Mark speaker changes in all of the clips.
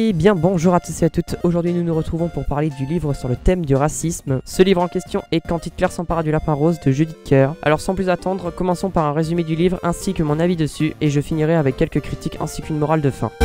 Speaker 1: Et bien bonjour à tous et à toutes, aujourd'hui nous nous retrouvons pour parler du livre sur le thème du racisme. Ce livre en question est Quand Hitler s'empara du lapin rose de Judith Kerr. Alors sans plus attendre, commençons par un résumé du livre ainsi que mon avis dessus et je finirai avec quelques critiques ainsi qu'une morale de fin.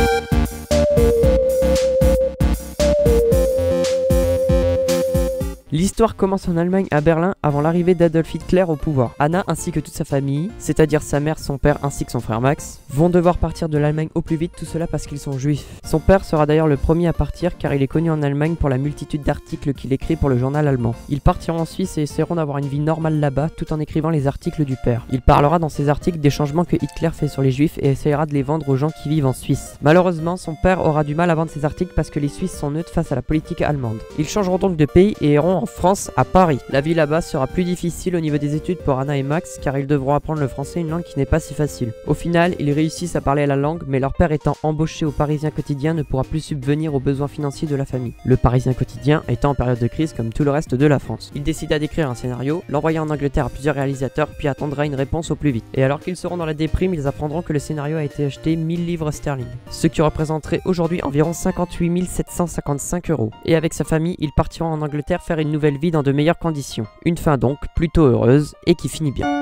Speaker 1: L'histoire commence en Allemagne à Berlin avant l'arrivée d'Adolf Hitler au pouvoir. Anna ainsi que toute sa famille, c'est-à-dire sa mère, son père ainsi que son frère Max, vont devoir partir de l'Allemagne au plus vite, tout cela parce qu'ils sont juifs. Son père sera d'ailleurs le premier à partir car il est connu en Allemagne pour la multitude d'articles qu'il écrit pour le journal allemand. Ils partiront en Suisse et essaieront d'avoir une vie normale là-bas tout en écrivant les articles du père. Il parlera dans ses articles des changements que Hitler fait sur les juifs et essaiera de les vendre aux gens qui vivent en Suisse. Malheureusement, son père aura du mal à vendre ses articles parce que les Suisses sont neutres face à la politique allemande. Ils changeront donc de pays et iront en France, à Paris. La vie là-bas sera plus difficile au niveau des études pour Anna et Max car ils devront apprendre le français, une langue qui n'est pas si facile. Au final, ils réussissent à parler la langue mais leur père étant embauché au Parisien quotidien ne pourra plus subvenir aux besoins financiers de la famille. Le Parisien quotidien étant en période de crise comme tout le reste de la France. Il décida d'écrire un scénario, l'envoyer en Angleterre à plusieurs réalisateurs puis attendra une réponse au plus vite. Et alors qu'ils seront dans la déprime, ils apprendront que le scénario a été acheté 1000 livres sterling, ce qui représenterait aujourd'hui environ 58 755 €. Et avec sa famille, ils partiront en Angleterre faire une nouvelle vie dans de meilleures conditions. Une fin donc plutôt heureuse et qui finit bien.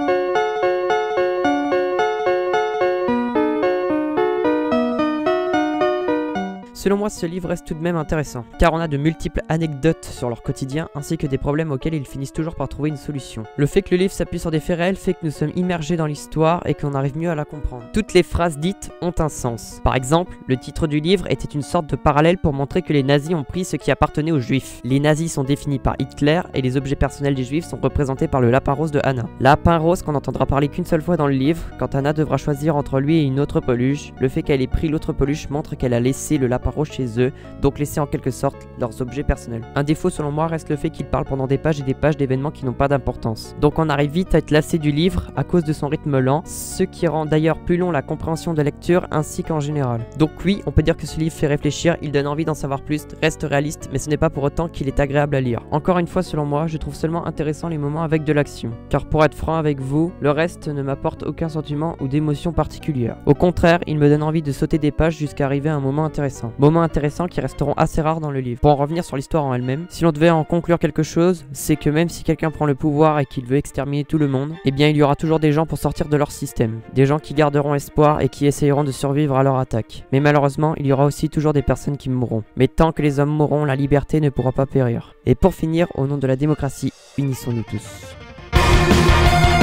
Speaker 1: Selon moi, ce livre reste tout de même intéressant, car on a de multiples anecdotes sur leur quotidien, ainsi que des problèmes auxquels ils finissent toujours par trouver une solution. Le fait que le livre s'appuie sur des faits réels fait que nous sommes immergés dans l'histoire et qu'on arrive mieux à la comprendre. Toutes les phrases dites ont un sens. Par exemple, le titre du livre était une sorte de parallèle pour montrer que les nazis ont pris ce qui appartenait aux juifs. Les nazis sont définis par Hitler et les objets personnels des juifs sont représentés par le lapin rose de Anna. Lapin rose qu'on n'entendra parler qu'une seule fois dans le livre, quand Anna devra choisir entre lui et une autre peluche. Le fait qu'elle ait pris l'autre peluche montre qu'elle a laissé le lapin rose chez eux, donc laisser en quelque sorte leurs objets personnels. Un défaut selon moi reste le fait qu'il parle pendant des pages et des pages d'événements qui n'ont pas d'importance. Donc on arrive vite à être lassé du livre à cause de son rythme lent, ce qui rend d'ailleurs plus long la compréhension de lecture ainsi qu'en général. Donc oui, on peut dire que ce livre fait réfléchir, il donne envie d'en savoir plus, reste réaliste, mais ce n'est pas pour autant qu'il est agréable à lire. Encore une fois selon moi, je trouve seulement intéressant les moments avec de l'action. Car pour être franc avec vous, le reste ne m'apporte aucun sentiment ou d'émotion particulière. Au contraire, il me donne envie de sauter des pages jusqu'à arriver à un moment intéressant. Qui resteront assez rares dans le livre. Pour en revenir sur l'histoire en elle-même, si l'on devait en conclure quelque chose, c'est que même si quelqu'un prend le pouvoir et qu'il veut exterminer tout le monde, eh bien il y aura toujours des gens pour sortir de leur système. Des gens qui garderont espoir et qui essayeront de survivre à leur attaque. Mais malheureusement, il y aura aussi toujours des personnes qui mourront. Mais tant que les hommes mourront, la liberté ne pourra pas périr. Et pour finir, au nom de la démocratie, unissons-nous tous.